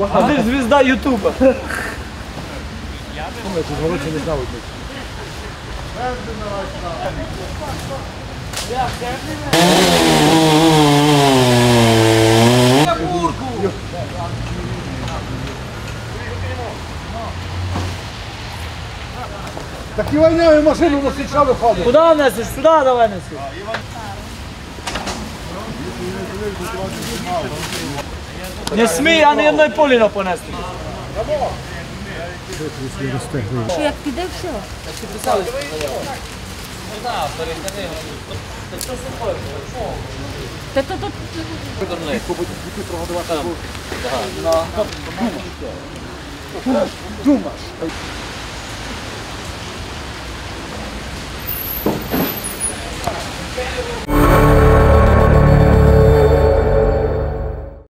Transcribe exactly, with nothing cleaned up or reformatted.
А ти ж звізда Ютуба. Так і війною машину на свіча виходить. Куди несеш? Сюди давай неси. Не смій, а ні одної полі не понести. Що, як піде, все? Та то тут... Думаш.